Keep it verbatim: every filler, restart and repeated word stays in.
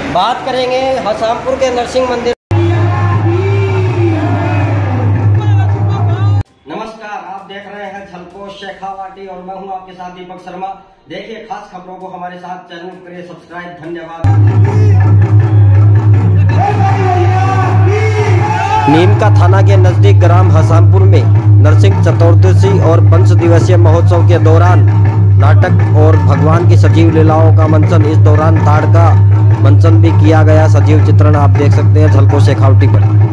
बात करेंगे हसामपुर के नरसिंह मंदिर। नमस्कार, आप देख रहे हैं झलको शेखावाटी और मैं हूं आपके साथ दीपक शर्मा। देखिए खास खबरों को हमारे साथ चैनल करिए सब्सक्राइब। धन्यवाद। नीमका थाना के नजदीक ग्राम हसामपुर में नरसिंह चतुर्दशी और पंच दिवसीय महोत्सव के दौरान नाटक और भगवान की सजीव लीलाओं का मंचन। इस दौरान ताड़ का मंचन भी किया गया। सजीव चित्रण आप देख सकते हैं झलको शेखावटी पर।